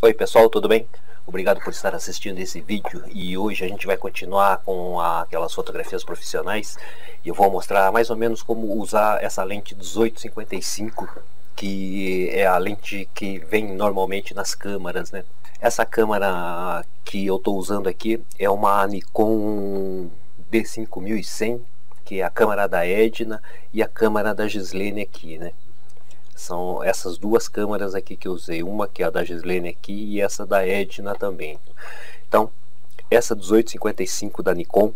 Oi pessoal, tudo bem? Obrigado por estar assistindo esse vídeo e hoje a gente vai continuar com aquelas fotografias profissionais e eu vou mostrar mais ou menos como usar essa lente 18-55, que é a lente que vem normalmente nas câmeras, né? Essa câmera que eu estou usando aqui é uma Nikon D5100, que é a câmera da Edna e a câmera da Gislene aqui, né? São essas duas câmeras aqui que eu usei, uma que é a da Gislene aqui e essa da Edna também. Então, essa 18-55 da Nikon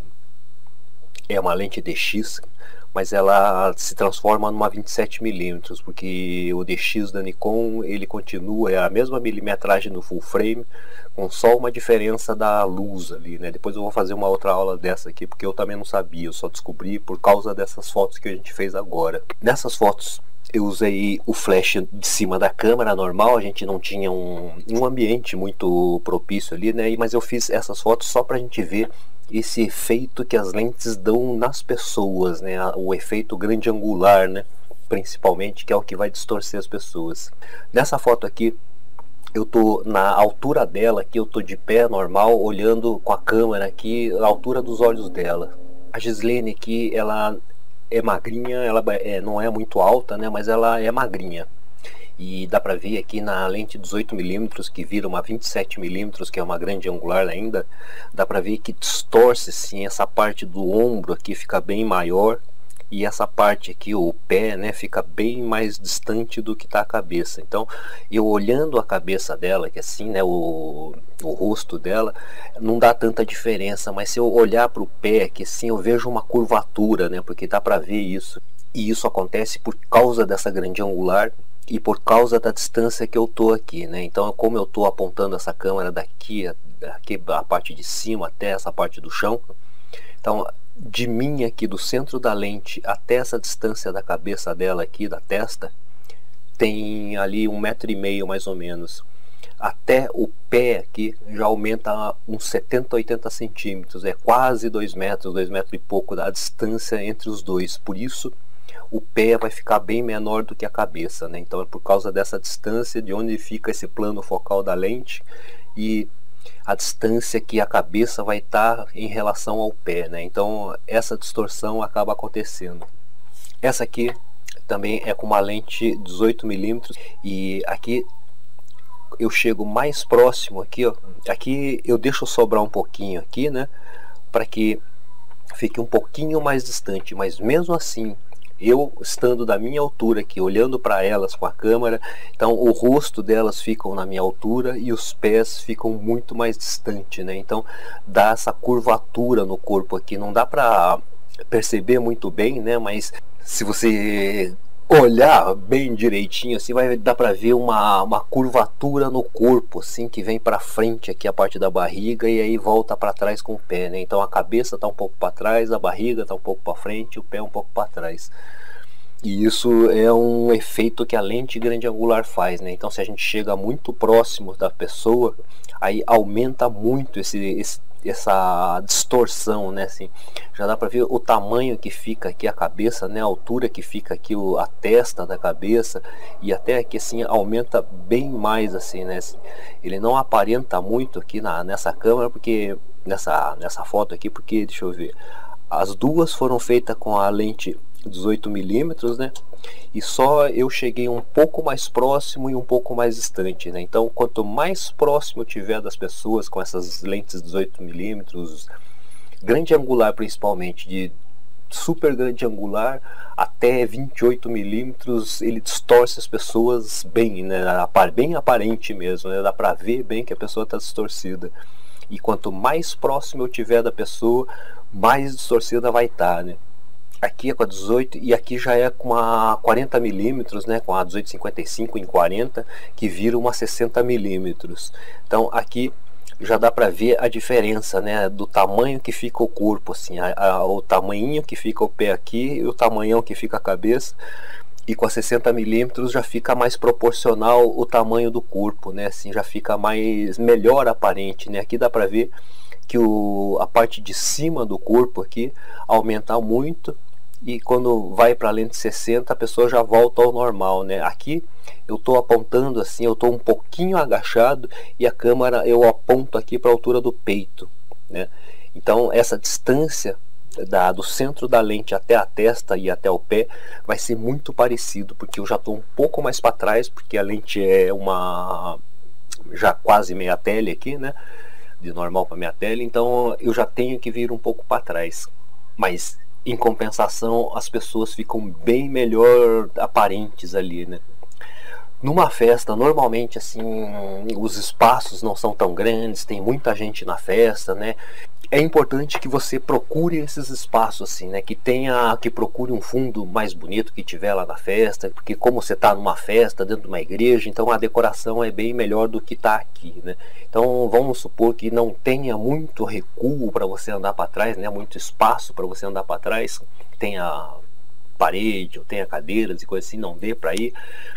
é uma lente DX, mas ela se transforma numa 27mm, porque o DX da Nikon ele continua, é a mesma milimetragem no full frame, com só uma diferença da luz ali, né? Depois eu vou fazer uma outra aula dessa aqui, porque eu também não sabia, eu só descobri por causa dessas fotos que a gente fez agora. Nessas fotos eu usei o flash de cima da câmera normal, a gente não tinha um ambiente muito propício ali, né? Mas eu fiz essas fotos só pra gente ver esse efeito que as lentes dão nas pessoas, né? O efeito grande angular, né? Principalmente, que é o que vai distorcer as pessoas. Nessa foto aqui, eu tô na altura dela, aqui eu tô de pé normal, olhando com a câmera aqui, a altura dos olhos dela. A Gislene aqui, ela é magrinha, ela não é muito alta, né, mas ela é magrinha. E dá pra ver aqui na lente 18mm, que vira uma 27mm, que é uma grande angular ainda, dá pra ver que distorce sim, essa parte do ombro aqui fica bem maior, e essa parte aqui, o pé, né, fica bem mais distante do que está a cabeça. Então, eu olhando a cabeça dela, que assim, né, o rosto dela, não dá tanta diferença, mas se eu olhar para o pé, que assim, eu vejo uma curvatura, né, porque dá para ver isso. E isso acontece por causa dessa grande angular e por causa da distância que eu tô aqui, né? Então, como eu tô apontando essa câmera daqui a parte de cima até essa parte do chão, então de mim aqui do centro da lente até essa distância da cabeça dela aqui, da testa, tem ali 1,5 m mais ou menos. Até o pé aqui já aumenta uns 70, 80 centímetros, é quase 2 metros, 2 metros e pouco da distância entre os dois. Por isso o pé vai ficar bem menor do que a cabeça, né? Então é por causa dessa distância de onde fica esse plano focal da lente e a distância que a cabeça vai estar em relação ao pé, né? Então essa distorção acaba acontecendo. Essa aqui também é com uma lente 18mm e aqui eu chego mais próximo aqui, ó. Aqui eu deixo sobrar um pouquinho aqui, né? Para que fique um pouquinho mais distante, mas mesmo assim, eu estando da minha altura aqui, olhando para elas com a câmera, então o rosto delas ficam na minha altura e os pés ficam muito mais distante, né? Então dá essa curvatura no corpo aqui, não dá para perceber muito bem, né? Mas se você olhar bem direitinho assim, vai dar para ver uma curvatura no corpo assim, que vem para frente aqui a parte da barriga e aí volta para trás com o pé, né? Então a cabeça está um pouco para trás, a barriga está um pouco para frente, o pé um pouco para trás. E isso é um efeito que a lente grande angular faz, né? Então se a gente chega muito próximo da pessoa, aí aumenta muito essa distorção, né? Assim, já dá para ver o tamanho que fica aqui a cabeça, né? A altura que fica aqui a testa da cabeça e até aqui assim aumenta bem mais assim, né? Ele não aparenta muito aqui nessa câmera, porque nessa foto aqui, porque deixa eu ver, as duas foram feitas com a lente 18mm, né? E só eu cheguei um pouco mais próximo e um pouco mais distante, né? Então quanto mais próximo eu tiver das pessoas com essas lentes 18mm, grande angular principalmente, de super grande angular até 28mm, ele distorce as pessoas bem, né? Bem aparente mesmo, né? Dá pra ver bem que a pessoa está distorcida. E quanto mais próximo eu tiver da pessoa, mais distorcida vai estar, né? Aqui é com a 18 e aqui já é com a 40mm, né, com a 18-55 em 40, que vira uma 60mm. Então aqui já dá para ver a diferença, né, do tamanho que fica o corpo, assim, o tamanhinho que fica o pé aqui e o tamanhão que fica a cabeça. E com a 60mm já fica mais proporcional o tamanho do corpo, né, assim, já fica melhor aparente, né. Aqui dá para ver que a parte de cima do corpo aqui aumenta muito e quando vai para a lente 60 a pessoa já volta ao normal, né? Aqui eu estou apontando assim, eu estou um pouquinho agachado e a câmera eu aponto aqui para a altura do peito, né? Então essa distância do centro da lente até a testa e até o pé vai ser muito parecido, porque eu já estou um pouco mais para trás, porque a lente é uma já quase meia tele aqui, né? De normal para meia tele, então eu já tenho que vir um pouco para trás. Mas em compensação as pessoas ficam bem melhor aparentes ali, né? Numa festa, normalmente assim, os espaços não são tão grandes, tem muita gente na festa, né? É importante que você procure esses espaços assim, né? Que procure um fundo mais bonito que tiver lá na festa, porque como você está numa festa dentro de uma igreja, então a decoração é bem melhor do que está aqui, né? Então vamos supor que não tenha muito recuo para você andar para trás, né? Muito espaço para você andar para trás, tenha parede ou tenha cadeiras e coisas assim, não dê para ir.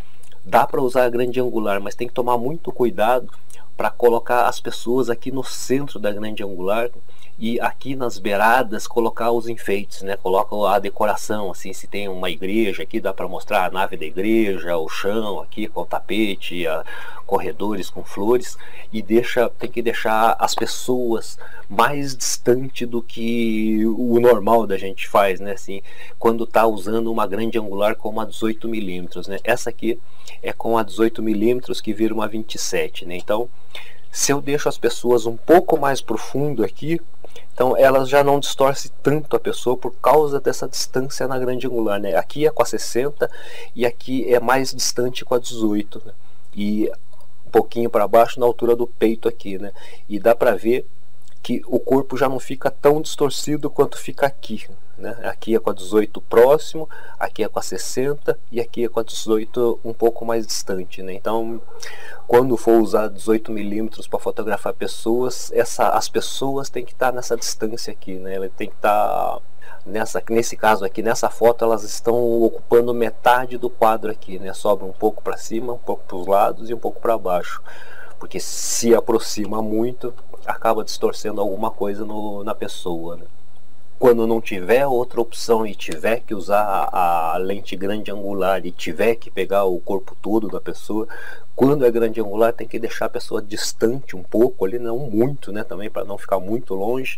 Dá para usar a grande angular, mas tem que tomar muito cuidado para colocar as pessoas aqui no centro da grande angular e aqui nas beiradas colocar os enfeites, né? Coloca a decoração, assim, se tem uma igreja aqui dá para mostrar a nave da igreja, o chão aqui com o tapete, corredores com flores, e tem que deixar as pessoas mais distante do que o normal da gente faz, né? Assim, quando está usando uma grande angular como a 18 milímetros, né? Essa aqui é com a 18 milímetros que vira uma 27, né? Então, se eu deixo as pessoas um pouco mais profundo aqui, então elas já não distorcem tanto a pessoa por causa dessa distância na grande angular, né? Aqui é com a 60 e aqui é mais distante com a 18, né? E um pouquinho para baixo na altura do peito aqui, né? E dá para ver que o corpo já não fica tão distorcido quanto fica aqui, né? Aqui é com a 18 próximo, aqui é com a 60 e aqui é com a 18 um pouco mais distante, né? Então, quando for usar 18 milímetros para fotografar pessoas, as pessoas têm que estar nessa distância aqui, né? Ela tem que estar nesse caso aqui, nessa foto, elas estão ocupando metade do quadro aqui, né? Sobra um pouco para cima, um pouco para os lados e um pouco para baixo, porque se aproxima muito acaba distorcendo alguma coisa na pessoa, né? Quando não tiver outra opção e tiver que usar a lente grande angular e tiver que pegar o corpo todo da pessoa, quando é grande angular tem que deixar a pessoa distante um pouco ali, não muito, né, também para não ficar muito longe,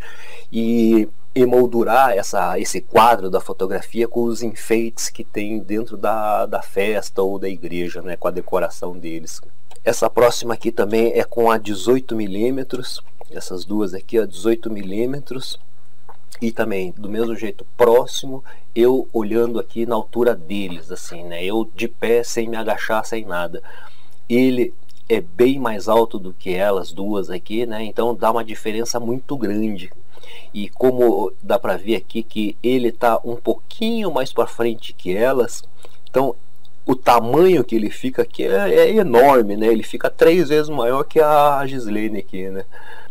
e emoldurar esse quadro da fotografia com os enfeites que tem dentro da festa ou da igreja, né, com a decoração deles. Essa próxima aqui também é com a 18 milímetros, essas duas aqui, a 18 milímetros, e também do mesmo jeito próximo, eu olhando aqui na altura deles, assim, né, eu de pé, sem me agachar, sem nada. Ele é bem mais alto do que elas duas aqui, né, então dá uma diferença muito grande. E como dá para ver aqui que ele está um pouquinho mais para frente que elas, então o tamanho que ele fica aqui é enorme, né? Ele fica 3 vezes maior que a Gislene aqui, né?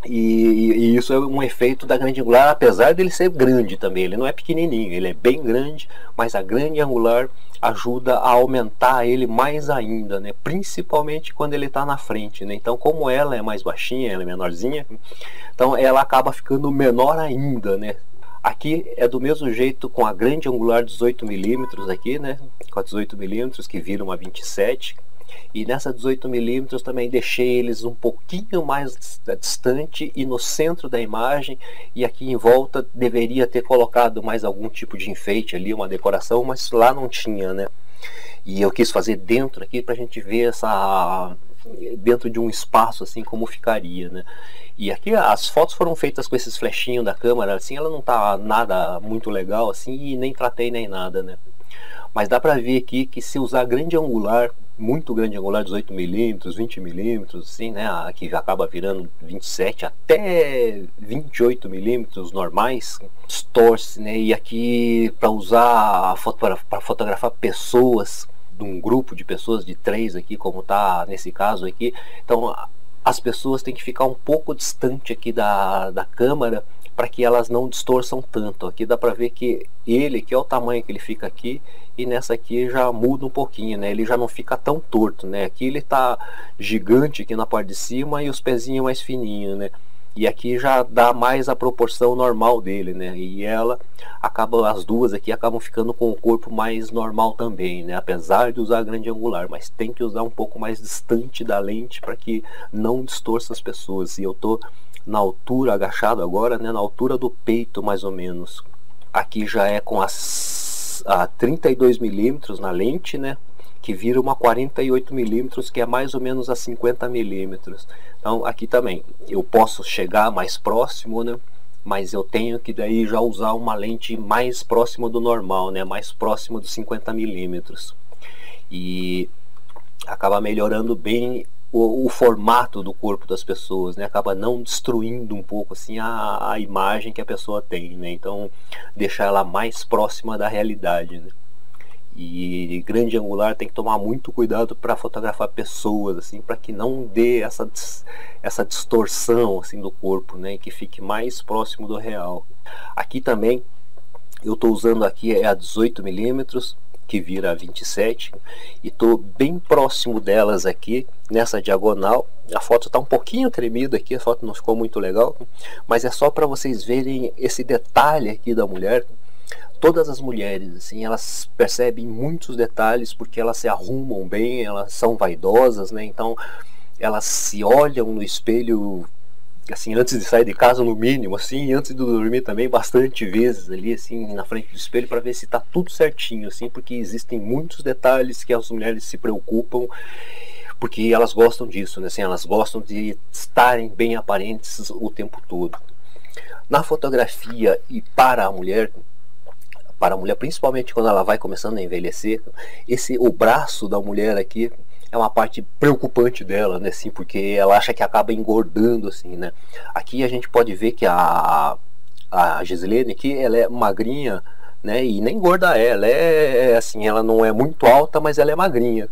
E isso é um efeito da grande angular, apesar dele ser grande também. Ele não é pequenininho, ele é bem grande, mas a grande angular ajuda a aumentar ele mais ainda, né? Principalmente quando ele está na frente, né? Então, como ela é mais baixinha, ela é menorzinha, então ela acaba ficando menor ainda, né? Aqui é do mesmo jeito com a grande angular 18 milímetros aqui, né? Com a 18 milímetros que vira uma 27. E nessa 18 milímetros também deixei eles um pouquinho mais distante e no centro da imagem. E aqui em volta deveria ter colocado mais algum tipo de enfeite ali, uma decoração, mas lá não tinha, né? E eu quis fazer dentro aqui para a gente ver dentro de um espaço assim como ficaria, né? E aqui as fotos foram feitas com esses flechinhos da câmera, assim, ela não tá nada muito legal assim, e nem tratei nem nada, né? Mas dá para ver aqui que se usar grande angular, muito grande angular, 18 milímetros, 20 milímetros, assim, né? Aqui já acaba virando 27 até 28 milímetros normais, distorce, né? E aqui para usar para fotografar pessoas, de um grupo de pessoas de 3 aqui, como tá nesse caso aqui, então as pessoas têm que ficar um pouco distante aqui da câmera para que elas não distorçam tanto. Aqui dá para ver que é o tamanho que ele fica aqui, e nessa aqui já muda um pouquinho, né? Ele já não fica tão torto, né? Aqui ele tá gigante aqui na parte de cima e os pezinhos mais fininhos, né? E aqui já dá mais a proporção normal dele, né? E ela acaba, as duas aqui acabam ficando com o corpo mais normal também, né? Apesar de usar grande angular, mas tem que usar um pouco mais distante da lente para que não distorça as pessoas. E eu tô na altura, agachado agora, né? Na altura do peito, mais ou menos. Aqui já é com a 32 milímetros na lente, né? Que vira uma 48 milímetros, que é mais ou menos a 50 milímetros. Então aqui também eu posso chegar mais próximo, né? Mas eu tenho que daí já usar uma lente mais próxima do normal, né? Mais próxima dos 50 milímetros. E acaba melhorando bem o formato do corpo das pessoas, né? Acaba não destruindo um pouco assim a imagem que a pessoa tem, né? Então deixar ela mais próxima da realidade, né? E grande angular tem que tomar muito cuidado para fotografar pessoas, assim, para que não dê essa distorção assim do corpo, né, e que fique mais próximo do real. Aqui também eu estou usando aqui a 18 milímetros, que vira a 27, e estou bem próximo delas aqui nessa diagonal. A foto está um pouquinho tremida aqui, a foto não ficou muito legal, mas é só para vocês verem esse detalhe aqui da mulher. Todas as mulheres, assim, elas percebem muitos detalhes porque elas se arrumam bem, elas são vaidosas, né? Então elas se olham no espelho, assim, antes de sair de casa, no mínimo, assim, e antes de dormir também, bastante vezes ali, assim, na frente do espelho, para ver se está tudo certinho, assim, porque existem muitos detalhes que as mulheres se preocupam, porque elas gostam disso, né? Assim, elas gostam de estarem bem aparentes o tempo todo. Na fotografia e para a mulher, principalmente quando ela vai começando a envelhecer, o braço da mulher aqui é uma parte preocupante dela, né, assim, porque ela acha que acaba engordando, assim, né. Aqui a gente pode ver que a Gislene aqui, ela é magrinha, né, e nem gorda ela é assim, ela não é muito alta, mas ela é magrinha.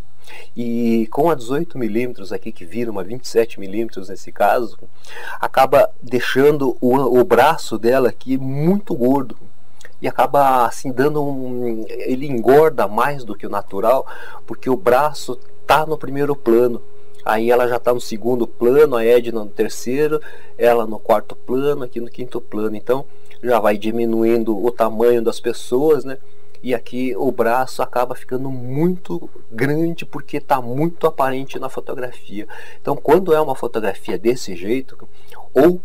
E com a 18 milímetros aqui, que vira uma 27 milímetros nesse caso, acaba deixando o braço dela aqui muito gordo. E acaba assim dando ele engorda mais do que o natural, porque o braço tá no primeiro plano. Aí ela já está no segundo plano, a Edna no terceiro, ela no quarto plano, aqui no quinto plano. Então já vai diminuindo o tamanho das pessoas, né? E aqui o braço acaba ficando muito grande porque está muito aparente na fotografia. Então quando é uma fotografia desse jeito, ou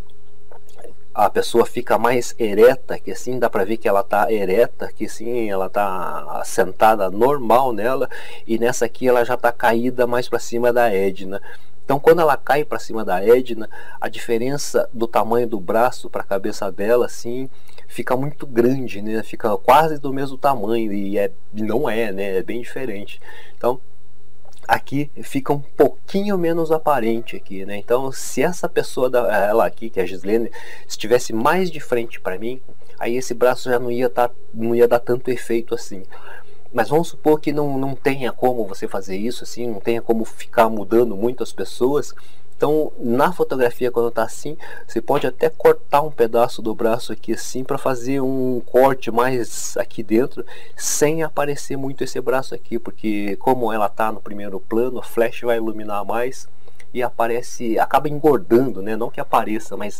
a pessoa fica mais ereta, que assim dá para ver que ela tá ereta, que sim, ela tá sentada normal nela, e nessa aqui ela já tá caída mais para cima da Edna. Então quando ela cai para cima da Edna, a diferença do tamanho do braço para a cabeça dela assim fica muito grande, né? Fica quase do mesmo tamanho, e não é, né? É bem diferente. Então aqui fica um pouquinho menos aparente aqui, né? Então se essa pessoa, ela aqui, que é a Gislene, estivesse mais de frente para mim, aí esse braço já não ia dar tanto efeito assim. Mas vamos supor que não tenha como você fazer isso assim, não tenha como ficar mudando muito as pessoas. Então na fotografia, quando está assim, você pode até cortar um pedaço do braço aqui assim, para fazer um corte mais aqui dentro, sem aparecer muito esse braço aqui, porque como ela está no primeiro plano, a flash vai iluminar mais e acaba engordando, né? Não que apareça, mas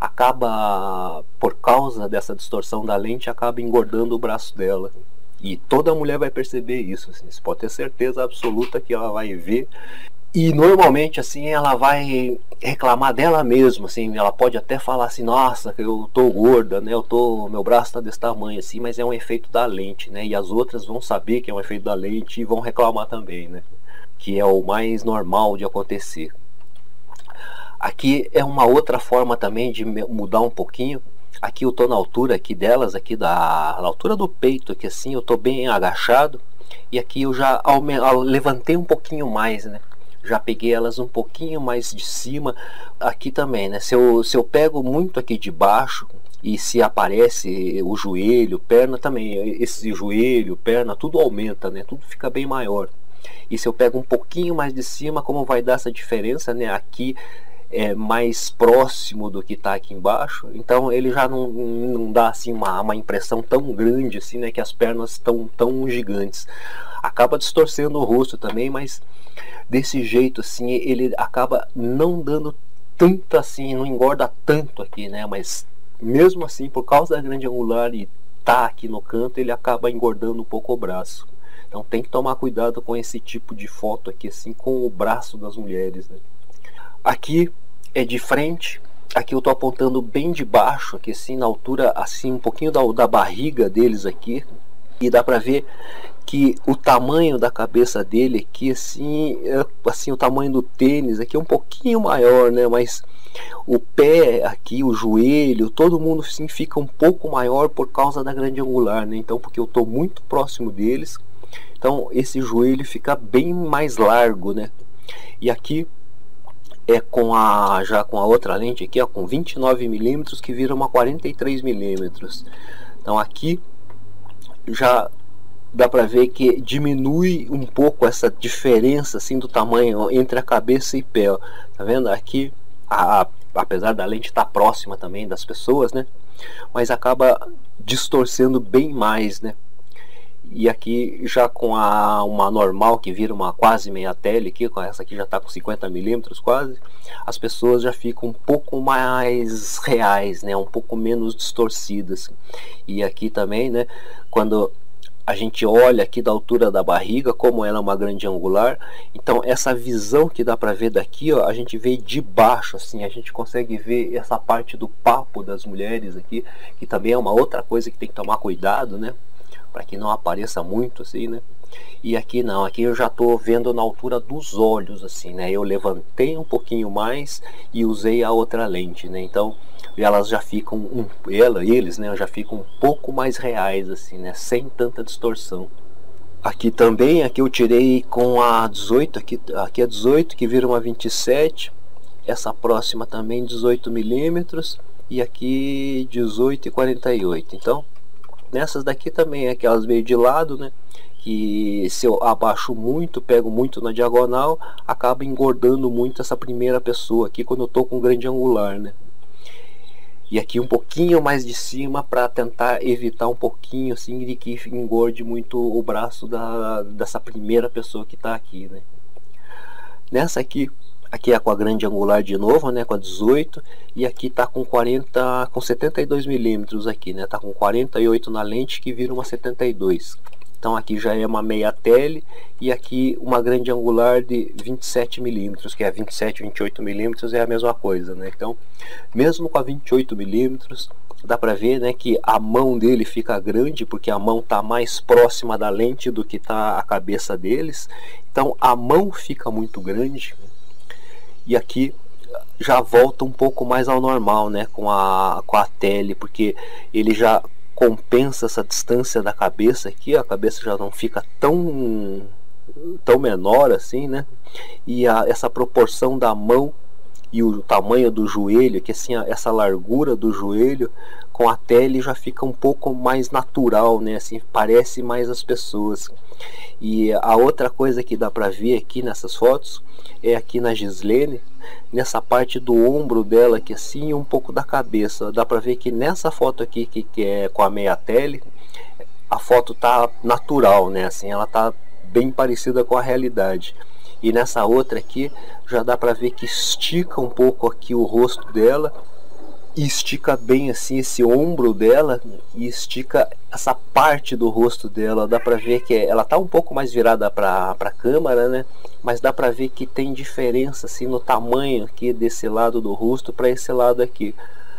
acaba, por causa dessa distorção da lente, acaba engordando o braço dela. E toda mulher vai perceber isso, assim, você pode ter certeza absoluta que ela vai ver. E normalmente assim ela vai reclamar dela mesma, assim, ela pode até falar assim, nossa, eu tô gorda, né? Meu braço tá desse tamanho assim, mas é um efeito da lente, né? E as outras vão saber que é um efeito da lente e vão reclamar também, né? Que é o mais normal de acontecer. Aqui é uma outra forma também de mudar um pouquinho. Aqui eu tô na altura aqui delas, aqui na altura do peito, aqui assim, eu tô bem agachado. E aqui eu já levantei um pouquinho mais, né? Já peguei elas um pouquinho mais de cima. Aqui também, né? Se eu pego muito aqui de baixo, e se aparece o joelho, perna também, esse joelho, perna, tudo aumenta, né? Tudo fica bem maior. E se eu pego um pouquinho mais de cima, como vai dar essa diferença, né? Aqui é mais próximo do que está aqui embaixo, então ele já não dá assim uma impressão tão grande assim, né? Que as pernas estão tão gigantes. Acaba distorcendo o rosto também, mas desse jeito assim ele acaba não dando tanta assim, não engorda tanto aqui, né? Mas mesmo assim, por causa da grande angular e tá aqui no canto, ele acaba engordando um pouco o braço. Então tem que tomar cuidado com esse tipo de foto aqui, assim, com o braço das mulheres, né? Aqui é de frente, aqui eu tô apontando bem de baixo, aqui assim, na altura, assim, um pouquinho da barriga deles aqui. E dá pra ver que o tamanho da cabeça dele aqui, assim, assim, o tamanho do tênis aqui é um pouquinho maior, né? Mas o pé aqui, o joelho, todo mundo assim fica um pouco maior por causa da grande angular, né? Então, porque eu tô muito próximo deles, então esse joelho fica bem mais largo, né? E aqui é com já com a outra lente aqui, ó, com 29 milímetros que vira uma 43 milímetros. Então aqui já dá para ver que diminui um pouco essa diferença assim do tamanho entre a cabeça e pé, ó. Tá vendo? Aqui, apesar da lente estar próxima também das pessoas, né? Mas acaba distorcendo bem mais, né? E aqui já com uma normal que vira uma quase meia tele aqui, com essa aqui já está com 50 milímetros quase, as pessoas já ficam um pouco mais reais, né? Um pouco menos distorcidas. E aqui também, né? Quando a gente olha aqui da altura da barriga, como ela é uma grande angular, então essa visão que dá para ver daqui, ó, a gente vê de baixo, assim, a gente consegue ver essa parte do papo das mulheres aqui, que também é uma outra coisa que tem que tomar cuidado, né? Para que não apareça muito assim, né? E aqui não, aqui eu já tô vendo na altura dos olhos, assim, né? Eu levantei um pouquinho mais e usei a outra lente, né? Então elas já ficam, eles, né? Já ficam um pouco mais reais, assim, né? Sem tanta distorção. Aqui também, aqui eu tirei com a 18, aqui é 18 que vira uma 27. Essa próxima também 18 milímetros e aqui 18 e 48. Então nessas daqui também é aquelas meio de lado, né? Que se eu abaixo muito, pego muito na diagonal, acaba engordando muito essa primeira pessoa aqui quando eu tô com grande angular, né? E aqui um pouquinho mais de cima para tentar evitar um pouquinho assim de que engorde muito o braço dessa primeira pessoa que tá aqui, né? Nessa aqui é com a grande angular de novo, né, com a 18, e aqui tá com 72 milímetros aqui, né, tá com 48 na lente que vira uma 72. Então aqui já é uma meia tele e aqui uma grande angular de 27 milímetros, que é 27, 28 milímetros é a mesma coisa, né? Então, mesmo com a 28 milímetros, dá para ver, né, que a mão dele fica grande porque a mão tá mais próxima da lente do que tá a cabeça deles. Então a mão fica muito grande. E aqui já volta um pouco mais ao normal, né, com a tele, porque ele já compensa essa distância da cabeça aqui, a cabeça já não fica tão menor assim, né, e essa proporção da mão e o tamanho do joelho, que assim, essa largura do joelho com a tele já fica um pouco mais natural, né, assim, parece mais as pessoas. E a outra coisa que dá para ver aqui nessas fotos é aqui na Gislene, nessa parte do ombro dela aqui assim, e um pouco da cabeça. Dá para ver que nessa foto aqui que é com a meia tele, a foto tá natural, né, assim, ela tá bem parecida com a realidade. E nessa outra aqui já dá para ver que estica um pouco aqui o rosto dela, e estica bem assim esse ombro dela, e estica essa parte do rosto dela. Dá pra ver que ela tá um pouco mais virada pra câmera, né? Mas dá pra ver que tem diferença assim no tamanho aqui desse lado do rosto para esse lado aqui,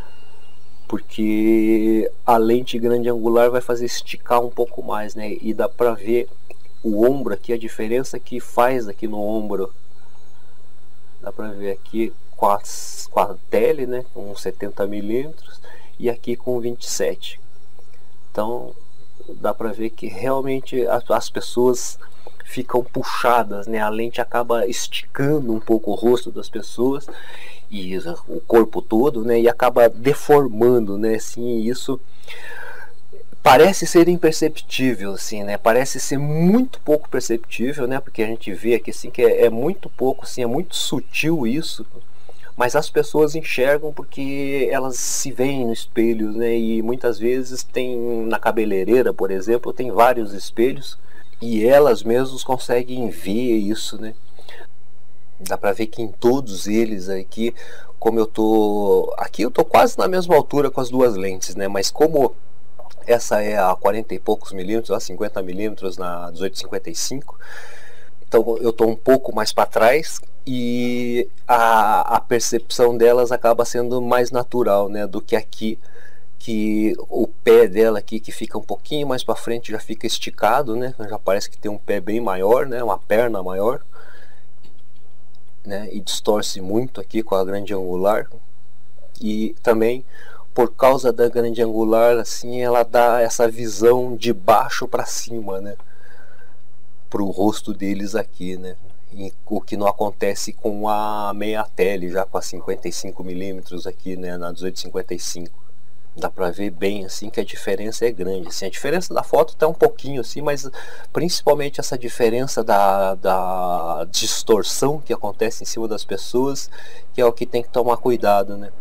porque a lente grande angular vai fazer esticar um pouco mais, né? E dá pra ver o ombro aqui, a diferença que faz aqui no ombro. Dá pra ver aqui com a tele, né, com 70 milímetros e aqui com 27. Então dá para ver que realmente as pessoas ficam puxadas, né, a lente acaba esticando um pouco o rosto das pessoas e o corpo todo, né, e acaba deformando, né, assim, isso parece ser imperceptível, assim, né? Parece ser muito pouco perceptível, né? Porque a gente vê aqui assim que é muito pouco, assim, é muito sutil isso. Mas as pessoas enxergam porque elas se veem no espelho, né? E muitas vezes tem na cabeleireira, por exemplo, tem vários espelhos e elas mesmas conseguem ver isso, né? Dá para ver que em todos eles aqui como eu tô aqui, eu tô quase na mesma altura com as duas lentes, né? Mas como essa é a 40 e poucos milímetros, a 50 milímetros na 1855, então eu tô um pouco mais para trás e a percepção delas acaba sendo mais natural, né? Do que aqui, que o pé dela aqui, que fica um pouquinho mais para frente, já fica esticado, né? Já parece que tem um pé bem maior, né? Uma perna maior, né? E distorce muito aqui com a grande angular. E também por causa da grande angular, assim, ela dá essa visão de baixo para cima, né? Pro rosto deles aqui, né? E o que não acontece com a meia tele, já com a 55 milímetros aqui, né? Na 1855. Dá pra ver bem assim que a diferença é grande, assim. A diferença da foto tá um pouquinho assim, mas principalmente essa diferença da distorção que acontece em cima das pessoas, que é o que tem que tomar cuidado, né?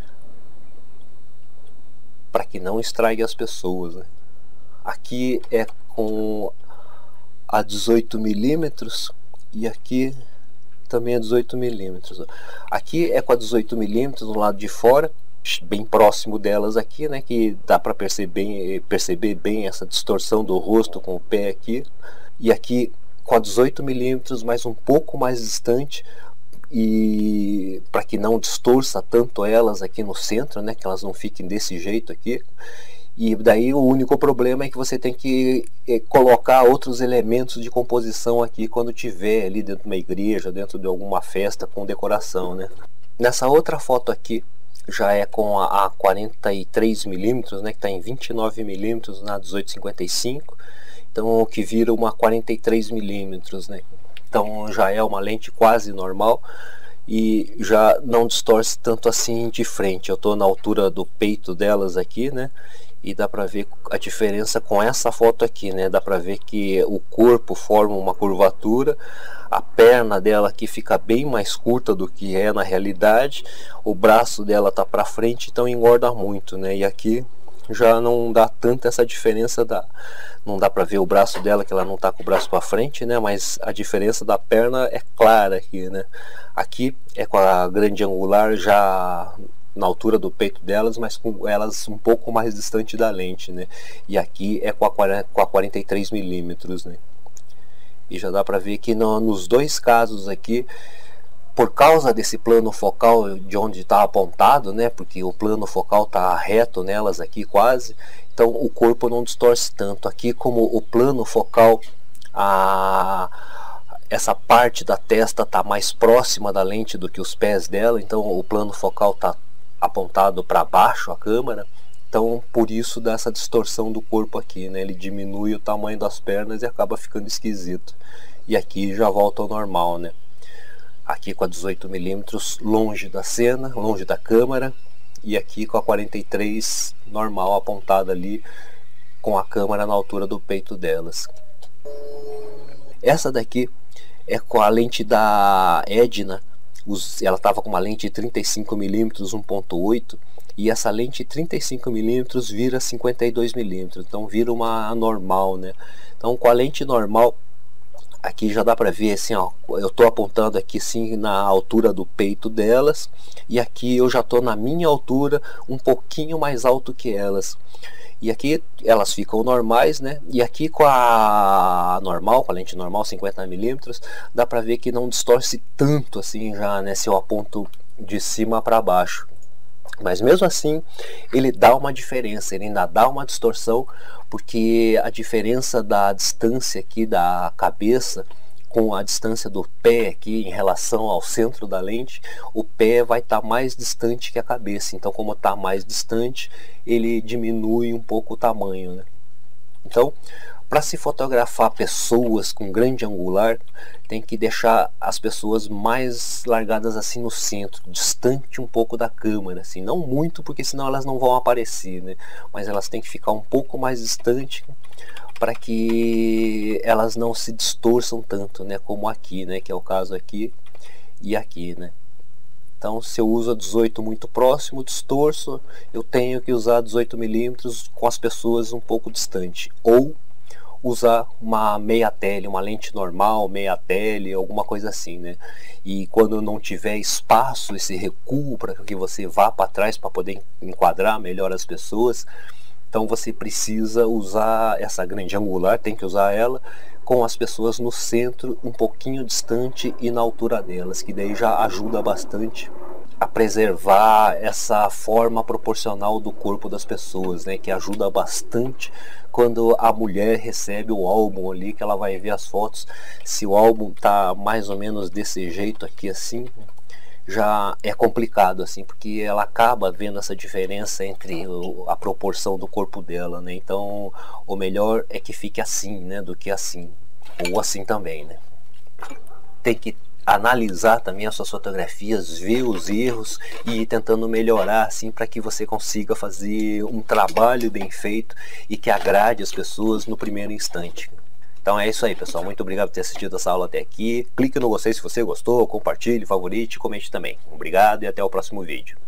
Para que não estrague as pessoas, né? Aqui é com a 18 milímetros e aqui também é 18 milímetros. Aqui é com a 18 milímetros do lado de fora, bem próximo delas aqui, né, que dá para perceber bem essa distorção do rosto com o pé aqui. E aqui com a 18 milímetros, mas um pouco mais distante, e para que não distorça tanto elas aqui no centro, né, que elas não fiquem desse jeito aqui. E daí o único problema é que você tem que colocar outros elementos de composição aqui quando tiver ali dentro de uma igreja, dentro de alguma festa com decoração, né. Nessa outra foto aqui já é com a 43 milímetros, né, que está em 29 milímetros na 1855, então o que vira uma 43 milímetros, né. Então já é uma lente quase normal e já não distorce tanto assim de frente. Eu estou na altura do peito delas aqui, né? E dá para ver a diferença com essa foto aqui, né? Dá para ver que o corpo forma uma curvatura, a perna dela aqui fica bem mais curta do que é na realidade, o braço dela tá para frente, então engorda muito, né? E aqui já não dá tanta essa diferença, não dá para ver o braço dela, que ela não tá com o braço para frente, né? Mas a diferença da perna é clara aqui, né? Aqui é com a grande angular já na altura do peito delas, mas com elas um pouco mais distante da lente, né? E aqui é com a 43 milímetros, né? E já dá para ver que nos dois casos aqui, por causa desse plano focal de onde está apontado, né? Porque o plano focal está reto nelas aqui quase, então o corpo não distorce tanto. Aqui, como o plano focal, essa parte da testa está mais próxima da lente do que os pés dela, então o plano focal está apontado para baixo, a câmera, então por isso dá essa distorção do corpo aqui, né? Ele diminui o tamanho das pernas e acaba ficando esquisito. E aqui já volta ao normal, né? Aqui com a 18 milímetros longe da cena, longe da câmera, e aqui com a 43 normal apontada ali, com a câmera na altura do peito delas. Essa daqui é com a lente da Edna. Ela estava com uma lente de 35 milímetros 1.8, e essa lente 35 milímetros vira 52 milímetros, então vira uma normal, né? Então com a lente normal aqui já dá para ver assim, ó, eu estou apontando aqui sim na altura do peito delas, e aqui eu já estou na minha altura, um pouquinho mais alto que elas. E aqui elas ficam normais, né? E aqui com a normal, com a lente normal 50 milímetros, dá para ver que não distorce tanto assim já, né? Se eu aponto de cima para baixo. Mas mesmo assim, ele dá uma diferença, ele ainda dá uma distorção, porque a diferença da distância aqui da cabeça com a distância do pé aqui em relação ao centro da lente, o pé vai estar mais distante que a cabeça. Então, como está mais distante, ele diminui um pouco o tamanho, né? Então, para se fotografar pessoas com grande angular, tem que deixar as pessoas mais largadas assim no centro, distante um pouco da câmera, assim, não muito, porque senão elas não vão aparecer, né? Mas elas têm que ficar um pouco mais distante para que elas não se distorçam tanto, né? Como aqui, né? Que é o caso aqui e aqui, né? Então, se eu uso a 18 muito próximo, distorço, eu tenho que usar 18 milímetros com as pessoas um pouco distante. Ou usar uma meia tele, uma lente normal, meia tele, alguma coisa assim, né? E quando não tiver espaço, esse recuo para que você vá para trás para poder enquadrar melhor as pessoas, então você precisa usar essa grande angular, tem que usar ela com as pessoas no centro, um pouquinho distante e na altura delas, que daí já ajuda bastante a preservar essa forma proporcional do corpo das pessoas, né, que ajuda bastante quando a mulher recebe o álbum ali, que ela vai ver as fotos. Se o álbum tá mais ou menos desse jeito aqui assim, já é complicado assim, porque ela acaba vendo essa diferença entre a proporção do corpo dela, né? Então o melhor é que fique assim, né, do que assim, ou assim também, né? Tem que analisar também as suas fotografias, ver os erros e ir tentando melhorar assim para que você consiga fazer um trabalho bem feito e que agrade as pessoas no primeiro instante. Então é isso aí, pessoal. Muito obrigado por ter assistido essa aula até aqui. Clique no gostei se você gostou, compartilhe, favorite, comente também. Obrigado e até o próximo vídeo.